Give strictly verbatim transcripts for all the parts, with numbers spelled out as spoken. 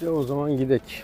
De o zaman gidek.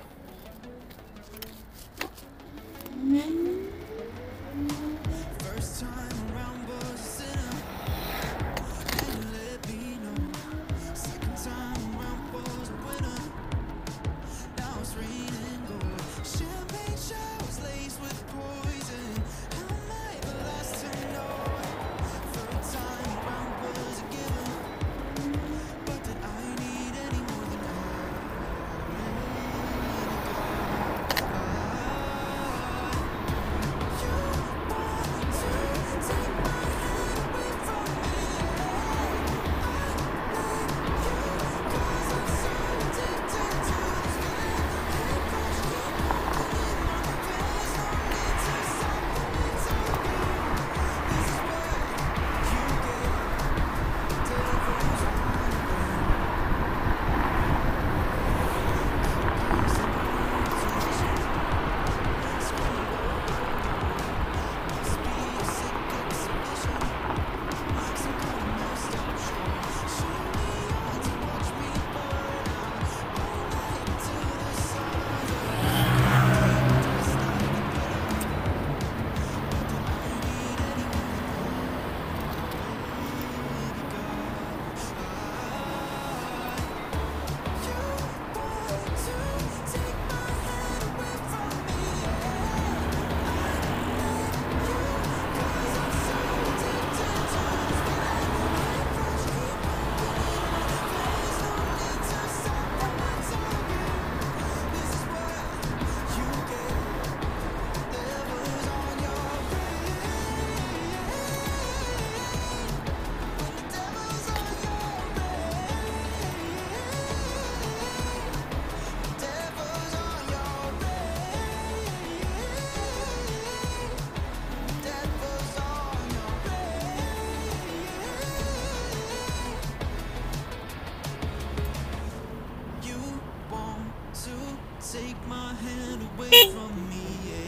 Take my hand away from me,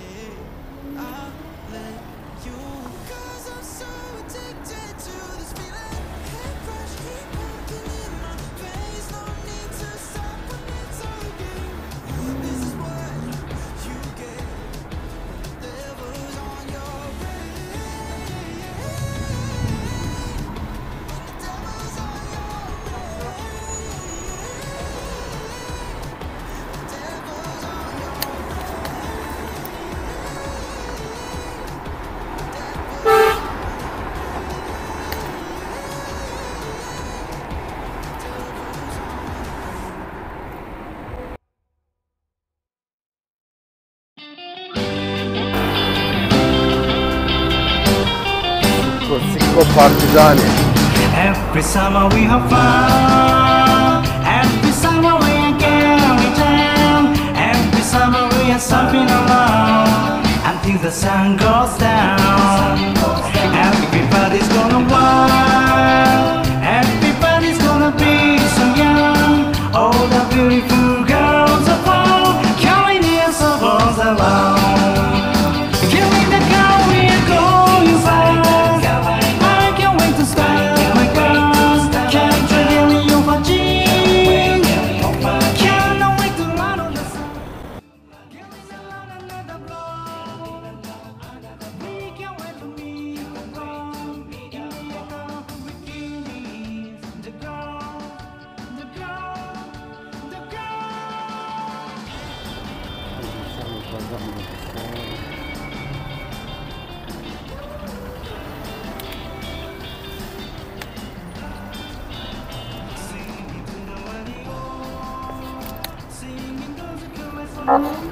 yeah. I'll let you, 'cause I'm so addicted to this feeling. Head rush, keep walking in my face. No need to stop when it's all again. This is what you get. The devil's on your brain. When the devil's on your brain. Prosecco Partizani. Every summer we have fun. Every summer we are going down. Every summer we are surfing along until the sun goes down. Everybody's gonna wild. Everybody's gonna be so young. All the beautiful girls are found, carrying their souls along. Killing the girl we are going fast. Ah.